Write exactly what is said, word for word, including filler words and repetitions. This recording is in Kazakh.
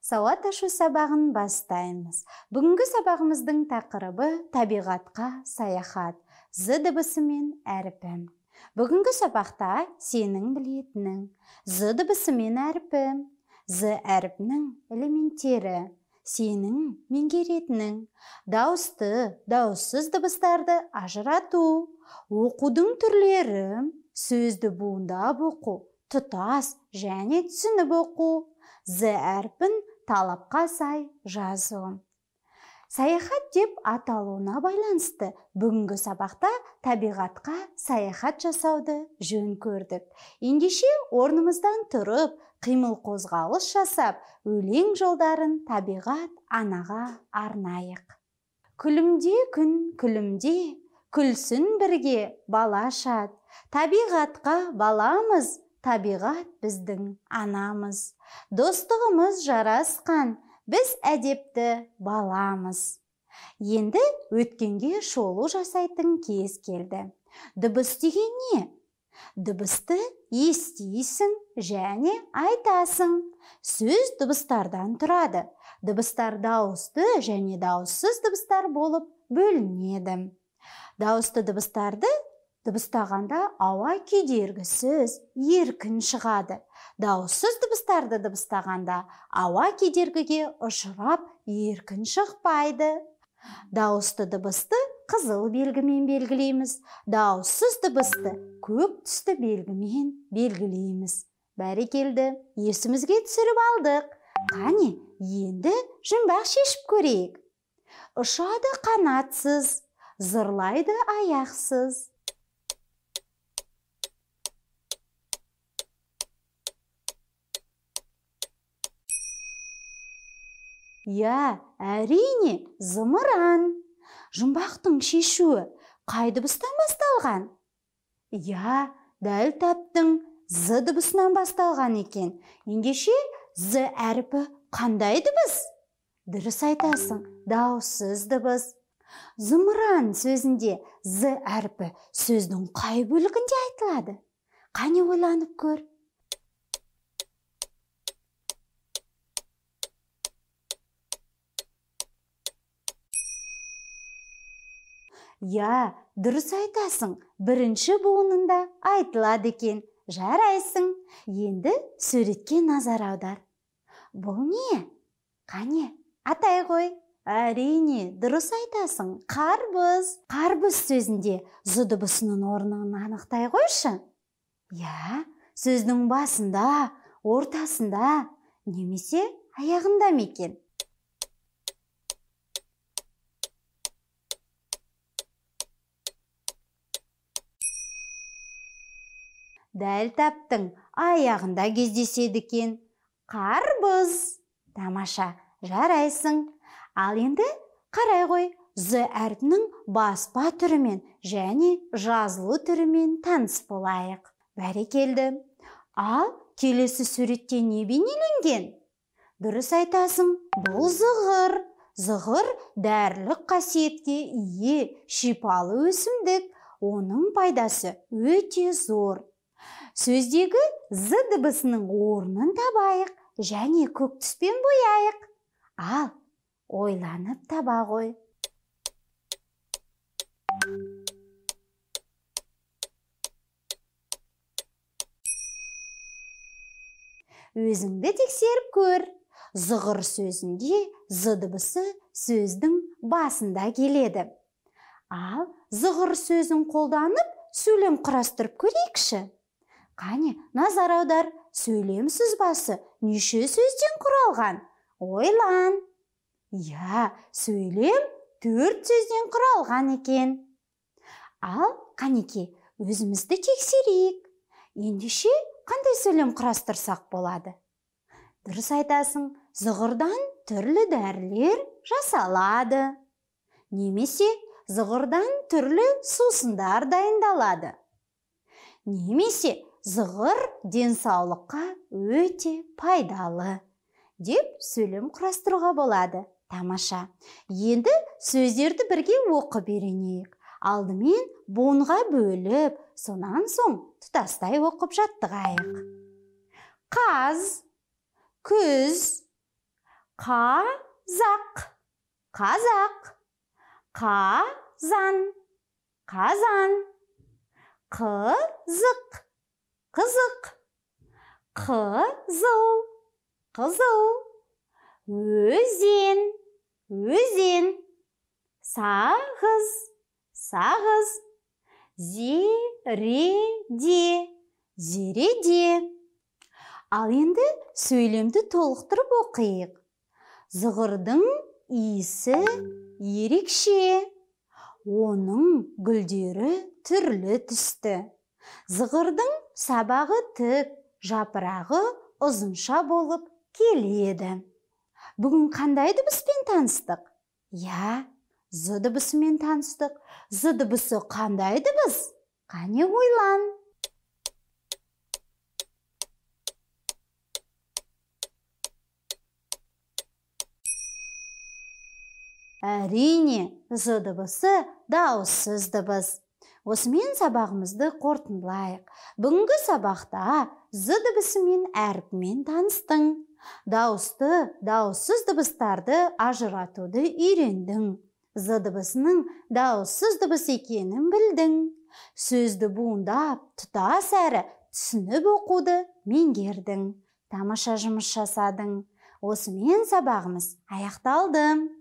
Сауат ашу сабағын бастаймыз. Бүгінгі сабағымыздың тақырыбы табиғатқа саяхат. З дыбысы мен әріпі. Бүгінгі сабақта сенің білетінің з дыбысы мен әріпі, з әріпінің элементтері, сенің меңгеретінің, дауысты, дауыссыз дыбыстарды ажырату, оқудың түрлері, сөзді буындап оқу, тұтас және түсініп оқу, з әрпін талапқа сай жазу. Саяхат деп аталуына байланысты бүгінгі сабақта табиғатқа саяхат жасауды жөн көрдік. Ендеше орнымыздан тұрып, қимыл қозғалыс жасап, өлең жолдарын табиғат анаға арнайық. Күлімде күн күлімде, күлсін бірге бала шат. Табиғатқа баламыз, табиғат біздің анамыз. Достығымыз жарасқан, біз әдепті баламыз. Енді өткенге шолу жасайтын кез келді. Дыбыс деген не? Дыбысты естисің және айтасың. Сөз дыбыстардан тұрады. Дыбыстар дауысты және дауыссыз дыбыстар болып бөлінеді. Дауысты дыбыстарды дыбыстағанда ауа кедергісіз, еркін шығады. Дауыссыз дыбыстарды дыбыстағанда ауа кедергіге ұшырап, еркін шықпайды. Дауысты дыбысты қызыл белгімен белгілейміз. Дауыссыз дыбысты көк түсті белгімен белгілейміз. Бәрекелді, есімізге түсіріп алдық. Қане, енді жұмбақ шешіп көрейік. Ұшады қанатсыз, зырлайды аяқсыз. Я, әрине, зымыран. Жұмбақтың шешуі қай дыбыстан басталған? Я, дәл таптың, з дыбысынан басталған екен. Ендеше з әріпі қандай дыбыс? Дұрыс айтасың, дауыссыз дыбыс. Зымыран сөзінде з әріпі сөздің қай бөлігінде айтылады? Қане ойланып көр. Я, дұрыс айтасың, бірінші буынында айтылады екен. Жарайсың. Енді суретке назар аудар. Бұл не? Қане, атай ғой. Әрине, дұрыс айтасың, қарбыз. Қарбыз сөзінде з дыбысының орнын анықтай қойшы. Я, сөздің басында, ортасында, немесе аяғында мекен? Дәл таптың, аяғында кездеседі екен. Қарбыз. Тамаша, жарайсың. Ал енді қарай ғой, з әрпінің баспа түрімен және жазылу түрімен таныс болайық. Бәрекелді. Ал келесі суретте не бейнеленген? Дұрыс айтасың, бұл зығыр. Зығыр дәрілік қасиетке ие шипалы өсімдік. Оның пайдасы өте зор. Сөздегі з дыбысының орнын табайық және көк түспен бояйық. Ал, ойланып таба ғой. Өзіңді тексеріп көр. Зығыр сөзінде з дыбысы сөздің басында келеді. Ал, зығыр сөзін қолданып, сөйлем құрастырып көрейікші. Қане, назар аудар, сөйлем сүзбасы неше сөзден құралған? Ойлан. Я, сөйлем төрт сөзден құралған екен. Ал, қанеке, өзімізді тексерейік. Ендеше қандай сөйлем құрастырсақ болады? Дұрыс айтасың, зығырдан түрлі дәрілер жасалады. Немесе зығырдан түрлі сусындар дайындалады. Немесе зығыр денсаулыққа өте пайдалы деп сөйлем құрастыруға болады. Тамаша. Енді сөздерді бірге оқып үйренейік. Алдымен буынға бөліп, сонан соң тұтастай оқып жаттығайық. Қаз, күз, Қазақ, қазақ. Қазан, қазан. Қызық, қызық. Қызыл, қызыл. Өзен, өзен. Сағыз, сағыз. Зереде, зереде. Ал енді сөйлемді толықтырып оқиық. Зығырдың иісі ерекше. Оның гүлдері түрлі түсті. Зығырдың сабағы тік, жапырағы ұзынша болып келеді. Бүгін қандай дыбыспен таныстық? Я, з дыбысымен таныстық. З дыбысы қандай дыбыс? Қане ойлан. Әрине, з дыбысы дауыссыз дыбыс. Осымен сабағымызды қорытындылайық. Бүгінгі сабақта з дыбысымен әріпімен таныстың. Дауысты, дауыссыз дыбыстарды ажыратуды үйрендің. З дыбысының дауыссыз дыбыс екенін білдің. Сөзді буындап, тұтас әрі түсініп оқуды меңгердің. Тамаша жұмыс жасадың. Осымен сабағымыз аяқталды.